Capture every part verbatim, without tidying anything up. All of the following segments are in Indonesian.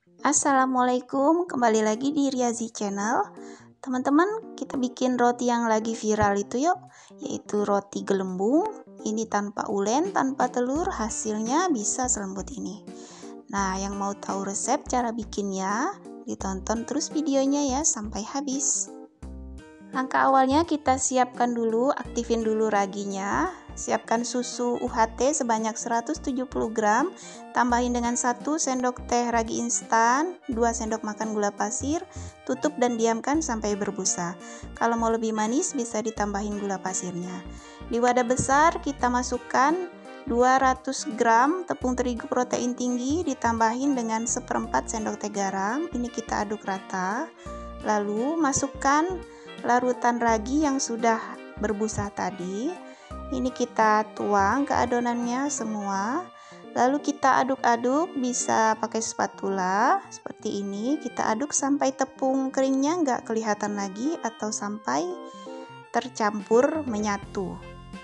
Assalamualaikum, kembali lagi di Riazi Channel. Teman-teman, kita bikin roti yang lagi viral itu yuk, yaitu roti gelembung. Ini tanpa ulen, tanpa telur, hasilnya bisa selembut ini. Nah, yang mau tahu resep cara bikinnya, ditonton terus videonya ya sampai habis. Langkah awalnya kita siapkan dulu, aktifin dulu raginya. Siapkan susu U H T sebanyak seratus tujuh puluh gram, tambahin dengan satu sendok teh ragi instan, dua sendok makan gula pasir, tutup dan diamkan sampai berbusa. Kalau mau lebih manis bisa ditambahin gula pasirnya. Di wadah besar kita masukkan dua ratus gram tepung terigu protein tinggi, ditambahin dengan seperempat sendok teh garam. Ini kita aduk rata. Lalu masukkan larutan ragi yang sudah berbusa tadi. Ini kita tuang ke adonannya semua, lalu kita aduk-aduk, bisa pakai spatula seperti ini. Kita aduk sampai tepung keringnya nggak kelihatan lagi atau sampai tercampur menyatu.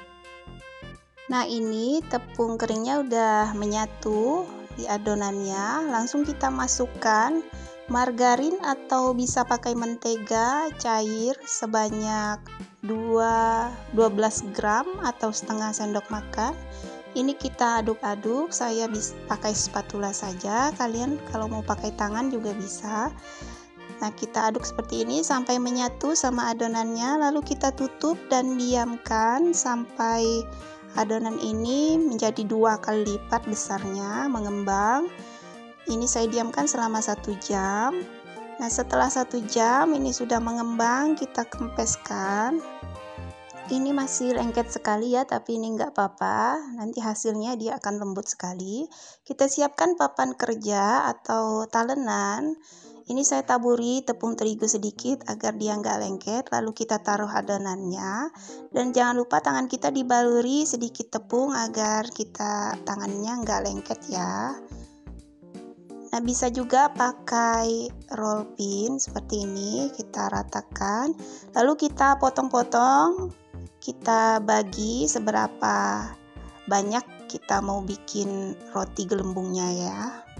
Nah, ini tepung keringnya udah menyatu di adonannya. Langsung kita masukkan margarin atau bisa pakai mentega cair sebanyak dua belas gram atau setengah sendok makan. Ini kita aduk-aduk, saya bisa pakai spatula saja, kalian kalau mau pakai tangan juga bisa. Nah, kita aduk seperti ini sampai menyatu sama adonannya, lalu kita tutup dan diamkan sampai adonan ini menjadi dua kali lipat besarnya, mengembang. Ini saya diamkan selama satu jam. Nah, setelah satu jam ini sudah mengembang, kita kempeskan. Ini masih lengket sekali ya, tapi ini nggak apa-apa, nanti hasilnya dia akan lembut sekali. Kita siapkan papan kerja atau talenan. Ini saya taburi tepung terigu sedikit agar dia nggak lengket, lalu kita taruh adonannya. Dan jangan lupa tangan kita dibaluri sedikit tepung agar kita tangannya nggak lengket ya. Nah, bisa juga pakai roll pin seperti ini, kita ratakan, lalu kita potong-potong, kita bagi seberapa banyak kita mau bikin roti gelembungnya ya.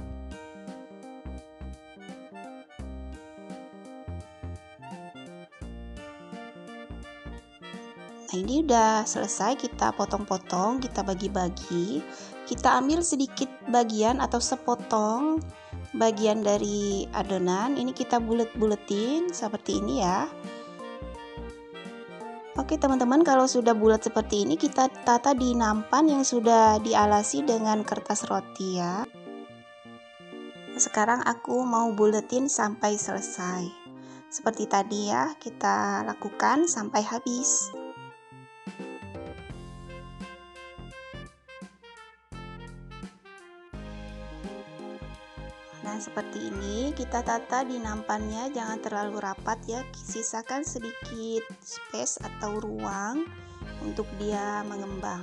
Nah, ini udah selesai, kita potong-potong, kita bagi-bagi, kita ambil sedikit bagian atau sepotong bagian dari adonan. Ini kita bulet-buletin seperti ini ya. Oke teman-teman, kalau sudah bulat seperti ini kita tata di nampan yang sudah dialasi dengan kertas roti ya. Sekarang aku mau buletin sampai selesai. Seperti tadi ya, kita lakukan sampai habis. Nah, seperti ini kita tata di nampannya, jangan terlalu rapat ya, sisakan sedikit space atau ruang untuk dia mengembang.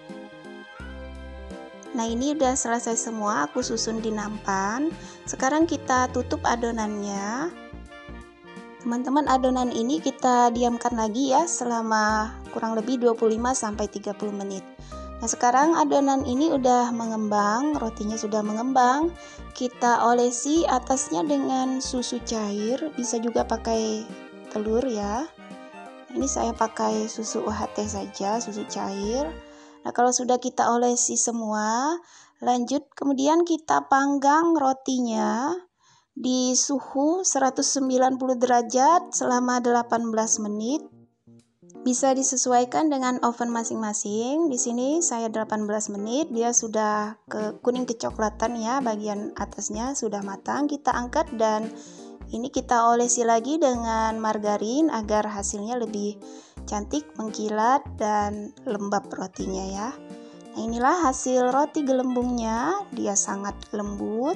Nah, ini udah selesai semua, aku susun di nampan. Sekarang kita tutup adonannya. Teman-teman, adonan ini kita diamkan lagi ya selama kurang lebih dua puluh lima sampai tiga puluh menit. Nah, sekarang adonan ini udah mengembang, rotinya sudah mengembang. Kita olesi atasnya dengan susu cair, bisa juga pakai telur ya. Ini saya pakai susu U H T saja, susu cair. Nah, kalau sudah kita olesi semua, lanjut kemudian kita panggang rotinya di suhu seratus sembilan puluh derajat selama delapan belas menit. Bisa disesuaikan dengan oven masing-masing. Di sini saya delapan belas menit, dia sudah ke kuning kecoklatan ya, bagian atasnya sudah matang. Kita angkat dan ini kita olesi lagi dengan margarin agar hasilnya lebih cantik, mengkilat dan lembab rotinya ya. Nah, inilah hasil roti gelembungnya, dia sangat lembut.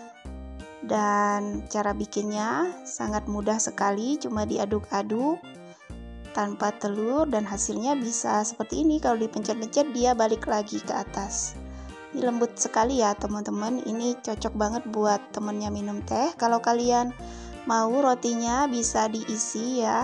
Dan cara bikinnya sangat mudah sekali, cuma diaduk-aduk tanpa telur dan hasilnya bisa seperti ini. Kalau dipencet-pencet dia balik lagi ke atas. Ini lembut sekali ya teman-teman, ini cocok banget buat temennya minum teh. Kalau kalian mau rotinya bisa diisi ya.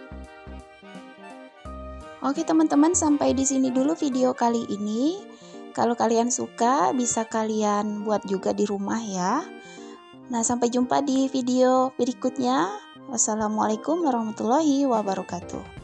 Oke teman-teman, sampai di sini dulu video kali ini. Kalau kalian suka, bisa kalian buat juga di rumah ya. Nah, sampai jumpa di video berikutnya. Wassalamualaikum warahmatullahi wabarakatuh.